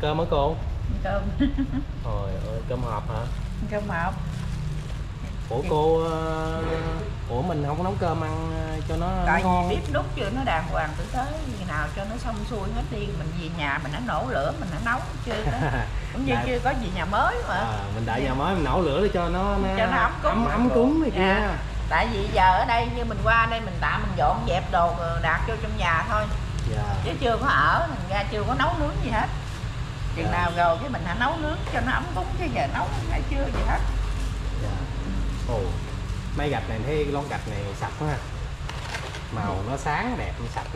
cơm hả cô? Cơm. Trời ơi, cơm hộp hả? Cơm hộp. Ủa cô, ủa mình không có nấu cơm ăn cho nó Tại ngon. vì bếp nút chưa nó đàng hoàng tử tế, gì nào cho nó xong xuôi hết đi, mình về nhà mình đã nổ lửa mình đã nấu chưa cũng như chưa có gì nhà mới mà. Mình đợi nhà mới mình nổ lửa để cho nó ấm cúng này kia. Tại vì giờ ở đây như mình qua đây mình tạm mình dọn dẹp đồ đạt vô trong nhà thôi. Chứ chưa có ở, mình ra chưa có nấu nướng gì hết. Chừng nào rồi cái mình hãy nấu nướng cho nó ấm cúng, chứ giờ nấu hay chưa gì hết. Ồ, mấy gạch này thấy lon gạch này sạch quá ha. Màu nó sáng đẹp, nó sạch.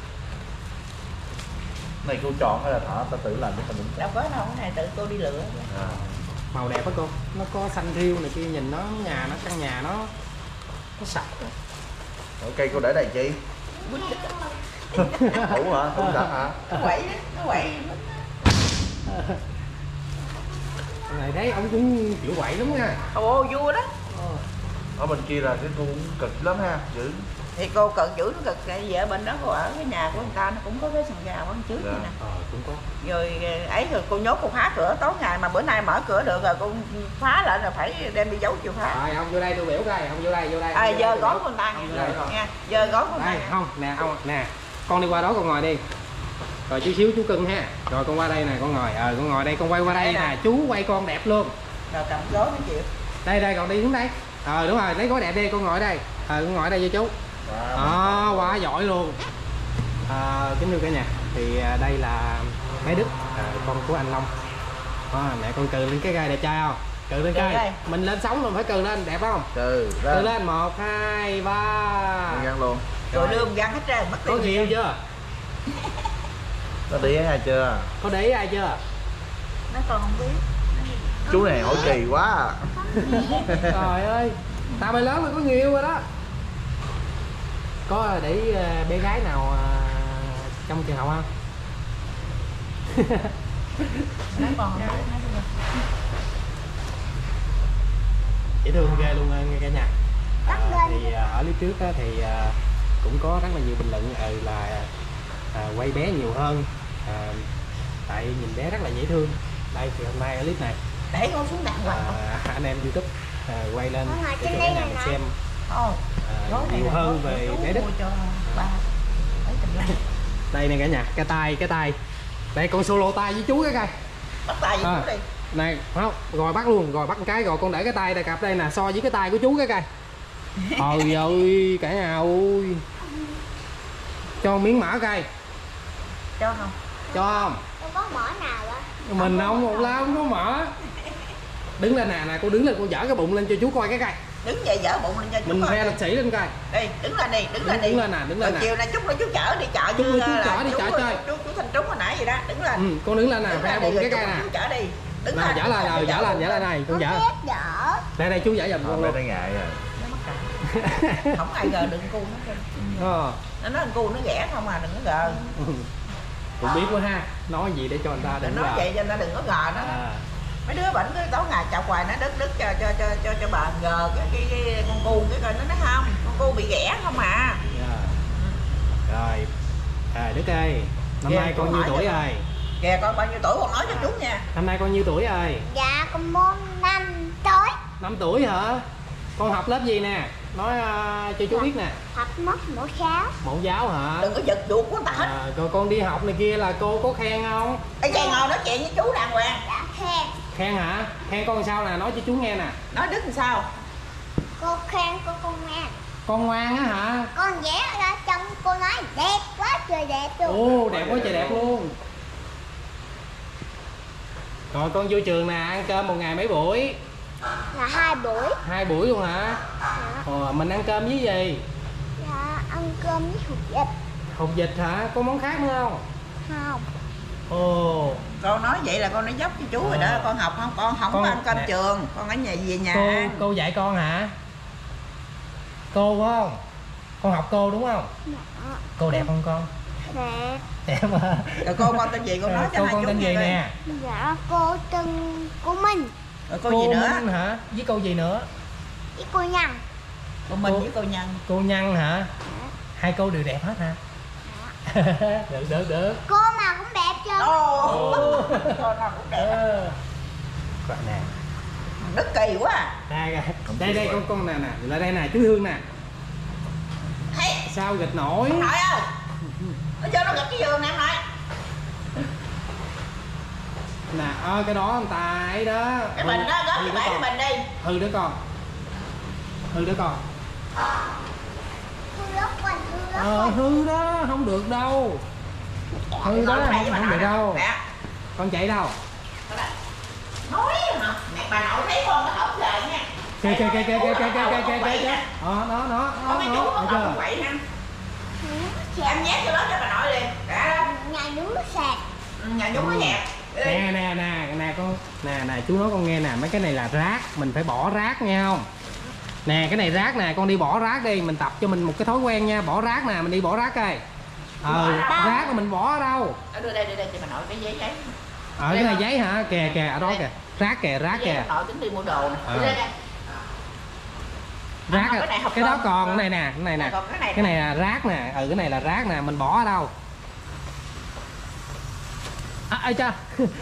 Này cô chọn hay là thợ ta tự làm cho mình? Đâu có đâu, cái này tự cô đi lựa. Màu đẹp á cô, nó có xanh riêu này kia, nhìn nó căn nhà nó sạch. Cây cô để đây chi? Ủa hả? Không sạch hả? Nó quậy. Này thấy ông cũng chịu quậy lắm nha. Ồ, vui đó. Ở bên kia là cái cô cũng cực lắm ha, dữ. Thì cô cực dữ nó cực, tại vì ở bên đó cô ở cái nhà của người ta nó cũng có cái sàn gào ở trước vậy nè. Cũng có. Rồi ấy rồi cô nhốt cô phá cửa tối ngày, mà bữa nay mở cửa được rồi cô phá lại là phải đem đi giấu chịu phá. Rồi ông vô đây tôi biểu coi, ông vô đây. Giờ gói con ta nha. Giờ gói con ta. Không, nè, con đi qua đó con ngồi đi. Rồi chút xíu chú cưng ha. Rồi con qua đây nè, con ngồi. Con ngồi đây, con quay qua đây nè, chú quay con đẹp luôn. Rồi cầm gói nó chịu. Đây còn đi xuống đây. Đúng rồi, lấy gói đẹp đi, con ngồi đây. Con ngồi đây với chú. Quá giỏi luôn. Kính thưa cả nhà, thì đây là bé Đức, con của anh Long. Mẹ con cừ lên cái gai đẹp trai không? Cừ lên cây. Mình lên sóng rồi phải cừ lên, đẹp không? Cừ lên 1, 2, 3. Gắn luôn. Rồi lương gắn hết trơn, mất có nhiều chưa? Có để ý ai chưa? Có để ý ai chưa? Nó còn không biết. Chú này hỏi kỳ quá à. Trời ơi, tao bay lớn là có nhiều rồi đó. Có để bé gái nào trong trường học không? Nó còn không biết. Dễ thương ghê luôn nghe cả nhà. Thì ở clip trước thì cũng có rất là nhiều bình luận là quay bé nhiều hơn, tại nhìn bé rất là dễ thương. Đây thì hôm nay ở clip này để con xuống đàng hoàng, anh em YouTube quay lên để cho cả nhà mình xem nhiều hơn về bé Đức. Đây nè cả nhà, cái tay đây, con solo tay với chú cái coi. Bắt tay với chú đi. Này không, rồi bắt luôn, rồi bắt một cái, rồi con để cái tay đây cặp đây nè, so với cái tay của chú cái coi. Trời ơi cả nhà ơi, cho miếng mỡ coi. Cho không? Cho không? Không có mỡ nào á. Mình không một lá không có mỡ. Đứng lên nè, cô đứng lên, cô dở cái bụng lên cho chú coi cái coi. Đứng dậy dở bụng lên cho chú mình coi. Mình phe lịch sĩ lên coi. Đi, đứng lên đi, đứng lên nè. Chiều này chút nữa chú chở đi chợ. Chú chở đi chợ chơi. Chú Thanh Trúng hồi nãy gì đó, đứng lên. Con đứng lên nè, phe bụng cái cây nè. Chú chở đi. Đứng lên. Dở lên này, con dở. Đây chú dở giùm con luôn. Đây ngại rồi. Nó mắc cạn. Không ai gờ đừng cu nó. Nó nói cu nó ghẻ không à, đừng có gờ. Cũng biết quá ha, nói gì để cho người ta đừng nói vậy cho người ta đừng có gờ đó. Mấy đứa bệnh cứ tối ngày chọc hoài nó đứt cho bà gờ cái con cu cái coi nó nói không, con cu bị ghẻ không à. Rồi Đức ơi, năm nay con nhiêu tuổi rồi? Kìa con bao nhiêu tuổi con nói cho chú nha. Năm nay con nhiêu tuổi rồi? Dạ con 5 tuổi. 5 tuổi hả? Con học lớp gì nè? Nói cho chú biết nè. Học mẫu giáo. Mẫu giáo hả? Đừng có giật ruột của người ta hết. Rồi con đi học này kia là cô có khen không? Ê khen ngồi nói chuyện với chú đàng hoàng. Dạ khen. Khen hả? Khen con sao nè, nói cho chú nghe nè. Nói Đức làm sao? Cô khen con ngoan. Con ngoan á hả? Con vẽ ra trong cô nói đẹp quá trời đẹp luôn. Ồ, đẹp quá trời đẹp luôn. Rồi con vô trường nè, ăn cơm một ngày mấy buổi? Là 2 buổi. 2 buổi luôn hả? Dạ. Mình ăn cơm với gì? Dạ ăn cơm với hột vịt. Hột vịt hả? Có món khác nữa không? Không. Ồ. Con nói vậy là con nói dốc cho chú rồi đó. Con học không? Con không có ăn cơm trường. Con ở nhà về nhà. Cô dạy con hả? Cô phải không? Con học cô đúng không? Dạ. Cô đẹp không con? Đẹp. Đẹp mà. Rồi cô con tên gì con nói cho hai chú con tên gì nè? Dạ cô tên cô Minh. Rồi cô gì nữa? Minh hả? Với cô gì nữa? Với cô Nhân. Cô Minh với cô Nhân. Cô Nhân hả? Dạ. Hai cô đều đẹp hết hả? Dạ. Được. Cô mà cũng đẹp chưa? ngon cũng đẹp. Gọi nè. Đức kỳ quá à. Đây con nè nè, lại đây nè chú Hương nè. Thấy Sao gịch nổi. nội ơi, nó cho nó gịch cái giường nè em nội. Nè cái đó anh tài đó. Cái bình đó góp cái bể cái bình đi. Hư đứa con. Hư lớp quanh, hư lớp quanh. Hư đó không được đâu. Hư đó không được đâu. Con chạy đâu? Nói hả? Mẹ bà nội thấy con nó hợp lời nha. Kìa. Nó. Có mấy chú có không quậy ha. Em nhét cho đó cho bà nội liền. Nhà nướng nó sạch. Nhà nhúng nó dẹp. Nè con. Nè chú nói con nghe nè, mấy cái này là rác, mình phải bỏ rác nghe không? Nè cái này rác nè, con đi bỏ rác đi, mình tập cho mình một cái thói quen nha, bỏ rác nè, mình đi bỏ rác coi. Rác là mình bỏ ở đâu? Đưa đây cho bà nội cái giấy. Cái này giấy hả? Kìa ở đó kìa. Rác kìa. Nội tính đi mua đồ nè. Rác cái đó còn cái này nè. Cái này là rác nè. Cái này là rác nè, mình bỏ ở đâu? Cha.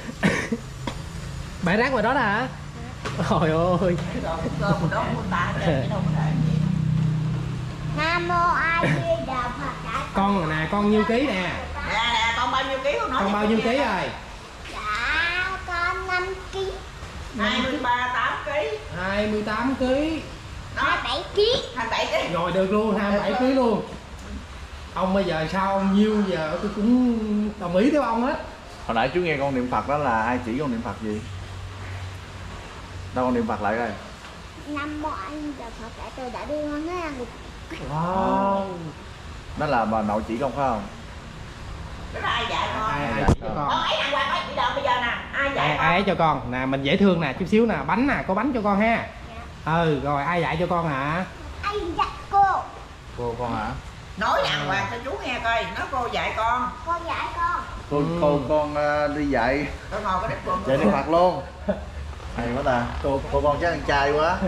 Bãi rác ngoài đó đó hả? Trời ơi. Cơm đó của ta chứ đâu có để gì. Nam mô A Di Đà Phật. Con nè, con nhiêu ký nè? Nè, con bao nhiêu ký không nói? Con bao nhiêu ký rồi? Dạ con 5 kg. 28 kg. 28 kg. 27 kg. 27 kg. Rồi được luôn, 27 kg luôn. Ông bây giờ sao ông nhiêu giờ tôi cũng đồng ý theo ông hết. Hồi nãy chú nghe con niệm Phật đó là ai chỉ con niệm Phật gì? Đâu con niệm Phật lại coi. Nam mô A Di Đà Phật, tại tôi đã đưa con nó ăn được. Wow. Đó là bà nội chỉ con phải không? Đó là ai dạy con? Ai cho con? Ấy thằng Hoàng ơi, bây giờ nè, ai dạy con? Ai cho con? Nè mình dễ thương nè, chút xíu nè, bánh nè, có bánh cho con ha. Rồi ai dạy cho con hả? Anh dạy cô. Cô con hả? Nói đàng hoàng cho chú nghe coi, nói cô dạy con. Con dạy con. Cô con đi dạy. Con ngồi cái đất luôn. Dạy niệm Phật luôn. Hay quá ta. Cô con chắc ăn chay quá.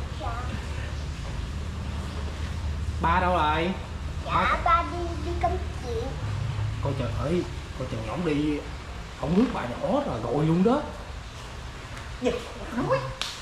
Ba đâu rồi? Dạ ba đi công chuyện. Coi trời ơi, coi chừng ổng đi, ổng rước bà nhỏ rồi gọi luôn đó. Giật, nói.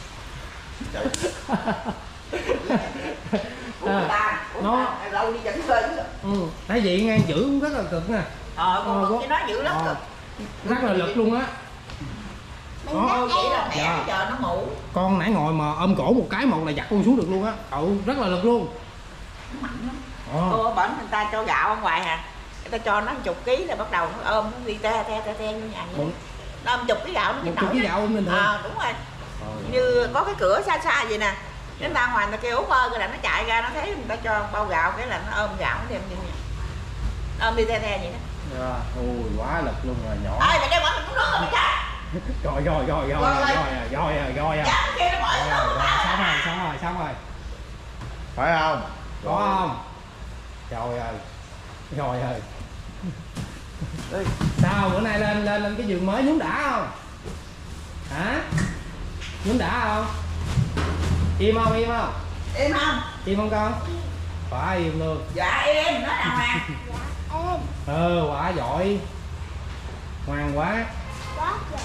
Nó lâu đi dẫn lên. Thấy vậy ngang giữ cũng rất là cực nè. Con chỉ nói dữ lắm cực. Rất là lực luôn á. Vậy là mẹ giờ nó ngủ. Con nãy ngồi mà ôm cổ một cái một là giặt con xuống được luôn á. Rất là lực luôn. Mạnh lắm. Bển người ta cho gạo ở ngoài hả? Người ta cho nó 10 kg là bắt đầu nó ôm nó đi te vô nhà vậy. Nó ôm 10 kg gạo nó 10 kg gạo ôm mình thôi. Đúng rồi. Như có cái cửa xa xa vậy nè. Người ta ngoài người ta kêu ốp ơi, rồi là nó chạy ra nó thấy người ta cho bao gạo cái là nó ôm gạo nó đem đi nha. Nó ôm đi te vậy đó. Ôi quá lực luôn rồi nhỏ. Ơi mày đem bỏ mình cũng nước rồi mày cha. Rồi. Xong rồi. Phải không? Có không? Trời ơi. Sao bữa nay lên cái giường mới nhúng đã không? Hả? Nhúng đã không? Im không? Im không? Im không con? Phải im luôn. Dạ im, nói đàng hoàng. Dạ em. Quá giỏi. Ngoan quá. Quá trời.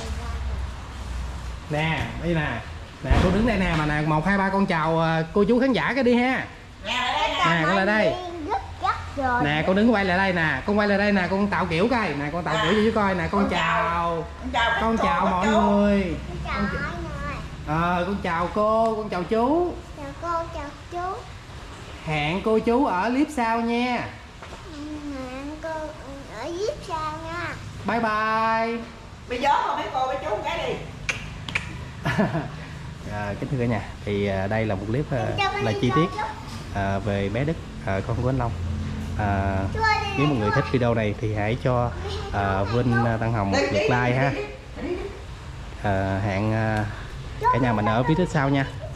Nè, đây nè. Nè cô đứng đây nè mà nè, 1 2 3 con chào cô chú khán giả cái đi ha. Nè con lại đây. Rồi. Nè con đứng quay lại đây nè, con quay lại đây nè, con tạo kiểu coi, nè con tạo kiểu cho chú coi nè, con chào. Con chào mọi người. Chào mọi người. Con chào cô, con chào chú. Chào cô, chào chú. Hẹn cô chú ở clip sau nha. Hẹn cô ở clip sau nha. Bye bye. Bây giờ mấy cô với chú cái đi. Kính thưa cả nhà, thì đây là một clip là chi tiết về bé Đức, con của anh Long. Nếu mọi người thích video này thì hãy cho Vinh Tân Hồng một lượt like ha. Hẹn cả nhà mình ở video sau nha.